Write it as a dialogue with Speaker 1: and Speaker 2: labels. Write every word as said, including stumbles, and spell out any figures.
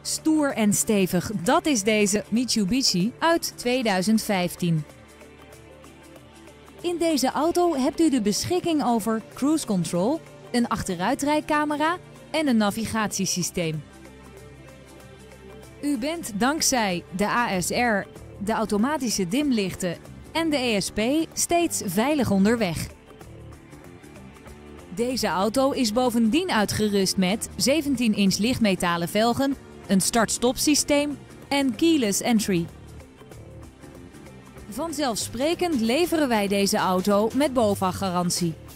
Speaker 1: Stoer en stevig, dat is deze Mitsubishi uit tweeduizend vijftien. In deze auto hebt u de beschikking over cruise control, een achteruitrijcamera en een navigatiesysteem. U bent dankzij de A S R, de automatische dimlichten en de E S P steeds veilig onderweg. Deze auto is bovendien uitgerust met zeventien inch lichtmetalen velgen, een start-stop systeem en keyless entry. Vanzelfsprekend leveren wij deze auto met BOVAG garantie.